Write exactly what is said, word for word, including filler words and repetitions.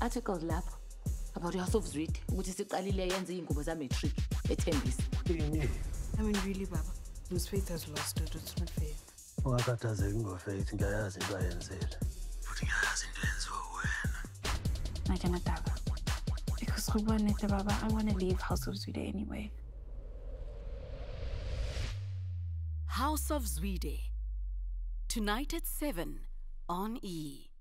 articles lapho about House of Zwide ukuthi siqalile yenze ingubo za matric ethembisa. I mean really baba, whose faith has lost it, it's not fair. Ungakhathazeki ngofaith ngiyayazi into ayenzile. Futhi ngiyayazi into yenziwa wena. I cannot daba. Because Baba, I want to leave House of Zwide anyway. House of Zwide. Tonight at seven on E!